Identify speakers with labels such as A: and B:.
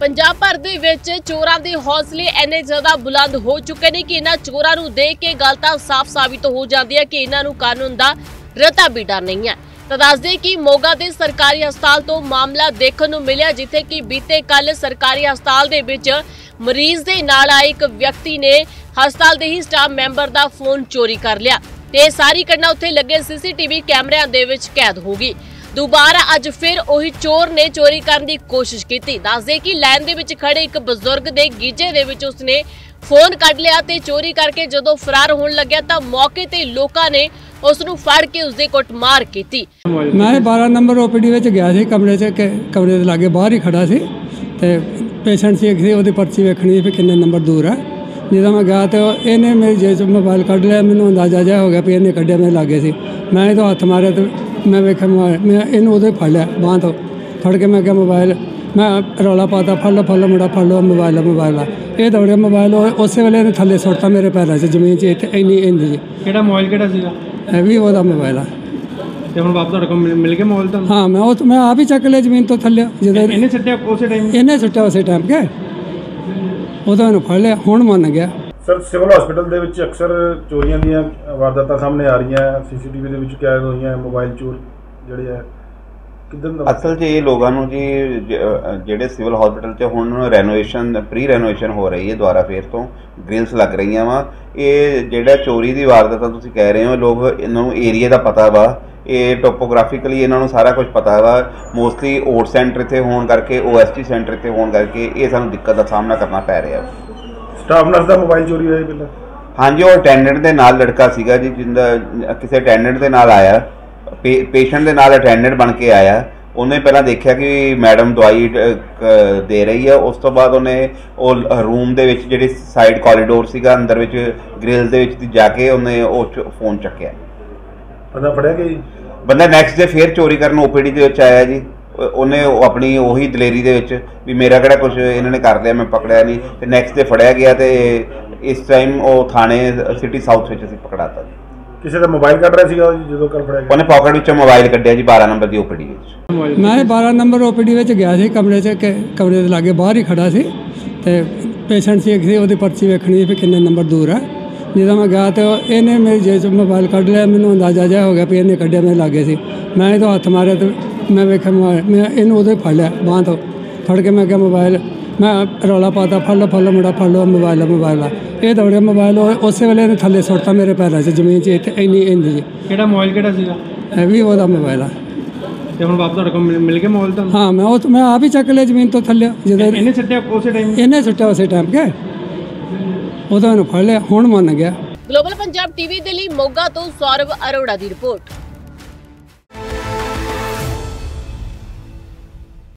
A: पंजाब भर दे विच चोरां दे हौसले इन्ने ज़्यादा बुलंद हो चुके हैं कि इन्हां चोरां नूं देख के गल तां साफ साबित हो जाती है कि इन्हां नूं कानून दा रता भी डर नहीं है। तो दस दें कि मोगा दे सरकारी हस्पताल तो मामला देखण नूं मिलिया, जिथे कि बीते कल सरकारी हस्पताल दे विच मरीज दे नाल आए एक व्यक्ति ने हस्पताल दे ही स्टाफ मैंबर दा फोन चोरी कर लिया ते सारी घटना उत्थे लगे सीसीटीवी कैमरिਆਂ दे विच कैद हो गई। दोबारा अज फिर ओही चोर ने चोरी करने की कोशिश की। दस दे कि लाइन दे विच खड़े एक बजुर्ग दे गीजे दे विच उसने फोन कढ लिया ते चोरी करके जदों फरार होने लग्या तां मौके ते लोकां ने उसनूं फड़ के उसदे कुटमार कीती।
B: मैं 12 नंबर ओपीडी विच गया सी, कमरे दे लागे बाहर ही खड़ा सी ते पेशेंट सी ओहदी पर्ची वेखणी सी किन्ने नंबर दूर है। ਜਦੋਂ मैं गया तो इन्हें मेरी जेब चो मोबाइल कढ़ लिया, मैनू अंदाजा जहा हो गया भी इन्हें कढ़िया मेरे लागे सी। मैं तो हथ मारे तो मैं वेखा मोबाइल, मैं इन्हू उदो फड़ लिया बांह तो फड़ के मैं क्या मोबाइल मैं रौला पाता फड़ लो मुंडा फड़ लो मोबाइल ये दौड़े मोबाइल उस वेले इन्हें थले सुट्टा मेरे पैरों से जमीन च इतने इन्नी इंदी जी।
C: किहड़ा मोबाइल किहड़ा सीगा?
B: भी वह मोबाइल है।
C: ते हुण वापस तुहाडे कोल मिल गया मोबाइल तुहानूं?
B: हाँ मैं आप ही चक लिया जमीन तो थले। जो
C: इन्हें सुट्टिया उस टाइम?
B: इन्हें सुट्टिया उस टाइम के उदों इन्हू फड़ लिया, हुण मन गया।
D: सर सिविल हॉस्पिटल ਦੇ ਵਿੱਚ ਅਕਸਰ ਚੋਰੀਆਂ ਦੀਆਂ ਵਾਰਦਾਤਾਂ ਸਾਹਮਣੇ ਆ ਰਹੀਆਂ, ਸੀਸੀਟੀਵੀ ਦੇ ਵਿੱਚ ਕੈਦ ਹੋਈਆਂ ਮੋਬਾਈਲ ਚੋਰ ਜਿਹੜੇ ਆ ਕਿਦਾਂ ਦਾ
E: ਅਸਲ 'ਚ ਇਹ ਲੋਕਾਂ ਨੂੰ ਜੀ ਜਿਹੜੇ ਸਿਵਲ ਹਸਪੀਟਲ 'ਚ ਹੁਣ ਰੈਨੋਵੇਸ਼ਨ ਪ੍ਰੀ ਰੈਨੋਵੇਸ਼ਨ ਹੋ ਰਹੀ ਹੈ, ਦੁਬਾਰਾ ਫੇਰ ਤੋਂ ਗ੍ਰਿਲਸ ਲੱਗ ਰਹੀਆਂ ਵਾ। ਇਹ ਜਿਹੜਾ ਚੋਰੀ ਦੀ ਵਾਰਦਾਤਾਂ ਤੁਸੀਂ ਕਹਿ ਰਹੇ ਹੋ, ਲੋਕ ਇਹਨਾਂ ਨੂੰ ਏਰੀਆ ਦਾ ਪਤਾ ਵਾ, ਇਹ ਟੋਪੋਗ੍ਰਾਫਿਕਲੀ ਇਹਨਾਂ ਨੂੰ ਸਾਰਾ ਕੁਝ ਪਤਾ ਵਾ। ਮੋਸਟਲੀ ਓਟ ਸੈਂਟਰ ਇੱਥੇ ਹੋਣ ਕਰਕੇ, OST ਸੈਂਟਰ ਇੱਥੇ ਹੋਣ ਕਰਕੇ ਇਹ ਸਾਨੂੰ ਦਿੱਕਤ ਦਾ ਸਾਹਮਣਾ ਕਰਨਾ ਪੈ ਰਿਹਾ।
D: ਸਟਾਫ ਨਰਸ ਦਾ ਮੋਬਾਈਲ ਚੋਰੀ ਹੋਇਆ ਪਹਿਲਾਂ? ਹਾਂਜੀ,
E: ਉਹ ਅਟੈਂਡੈਂਟ ਦੇ ਨਾਲ ਲੜਕਾ ਸੀਗਾ ਜੀ, ਜਿੰਦਾ ਕਿਸੇ ਅਟੈਂਡੈਂਟ ਦੇ ਨਾਲ ਆਇਆ, ਪੇਸ਼ੈਂਟ ਦੇ ਨਾਲ ਅਟੈਂਡੈਂਟ ਬਣ ਕੇ ਆਇਆ। ਉਹਨੇ ਪਹਿਲਾਂ ਦੇਖਿਆ ਕਿ ਮੈਡਮ ਦਵਾਈ ਦੇ ਰਹੀ ਹੈ, ਉਸ ਤੋਂ ਬਾਅਦ ਉਹਨੇ ਉਹ ਰੂਮ ਦੇ ਵਿੱਚ ਜਿਹੜੀ ਸਾਈਡ ਕੋਰੀਡੋਰ ਸੀਗਾ ਅੰਦਰ ਵਿੱਚ ਗ੍ਰਿਲ ਦੇ ਵਿੱਚ ਜਾ ਕੇ ਉਹਨੇ ਉਹ ਫੋਨ ਚੱਕਿਆ।
D: ਬੰਦਾ ਫੜਿਆ ਗਿਆ ਜੀ? ਬੰਦਾ
E: ਨੈਕਸਟ ਡੇ ਫੇਰ ਚੋਰੀ ਕਰਨ OPD ਦੇ ਵਿੱਚ ਆਇਆ ਜੀ। ਉਹਨੇ ਆਪਣੀ ਉਹੀ ਦਲੇਰੀ ਦੇ ਵਿੱਚ ਵੀ ਮੇਰਾ ਕਿਹੜਾ ਕੁਝ ਇਹਨਾਂ ਨੇ ਕਰ ਲਿਆ, ਮੈਂ ਪਕੜਿਆ ਨਹੀਂ, ਤੇ ਨੈਕਸਟ ਡੇ ਫੜਿਆ ਗਿਆ ਤੇ ਇਸ ਟਾਈਮ ਉਹ ਥਾਣੇ ਸਿਟੀ ਸਾਊਥ ਵਿੱਚ ਅਸੀਂ ਪਕੜਾਤਾ।
D: ਕਿਸੇ ਦਾ ਮੋਬਾਈਲ ਕੱਢ ਰਿਹਾ ਸੀਗਾ ਜਦੋਂ ਕੱਲ ਫੜਿਆ ਗਿਆ?
E: ਉਹਨੇ ਪਾਕਟ ਵਿੱਚੋਂ ਮੋਬਾਈਲ ਕੱਢਿਆ ਜੀ 12 ਨੰਬਰ ਦੀ OPD ਵਿੱਚ।
B: मैं 12 नंबर OPD विच गया सी, कमरे दे लागे बाहर ही खड़ा सी ते पेशेंट सी ओहदी पर्ची वेखणी भी किन्ने नंबर दूर है। ਜਦੋਂ मैं गया तो इन्हें मेरी जेब चो मोबाइल कढ़ लिया, मैनू अंदाजा जहा हो गया भी इन्हें कढ़िया मेरे लागे सी। मैं तो हथ मारे तो मैं वेखा मोबाइल मैं इन्हू उदो फड़ लिया बांह तो फड़ के मैं क्या मोबाइल मैं रौला पाता फड़ लो मुंडा फड़ लो मोबाइल ये दौड़े मोबाइल उस वेले इन्हें थले सुट्टा मेरे पैरों से जमीन च इतने इन्नी इंदी जी।
C: किहड़ा मोबाइल किहड़ा सीगा?
B: भी वह मोबाइल है।
C: ते हुण वापस तुहाडे कोल मिल गया मोबाइल तुहानूं?
B: हाँ मैं आप ही चक लिया जमीन तो थले। जो
C: इन्हें सुट्टिया उस टाइम?
B: इन्हें सुट्टिया उस टाइम के उदों इन्हू फड़ लिया, हुण मन गया।
A: ग्लोबल पंजाब टीवी दे लई मोगा तो सौरभ अरोड़ा दी रिपोर्ट।